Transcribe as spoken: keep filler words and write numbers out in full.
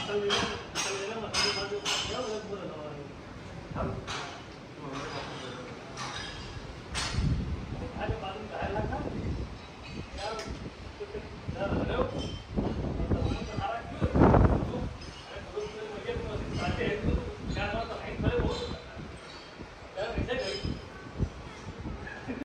कल ले लो कल ले लो मतलब बाद में जाओ बोलो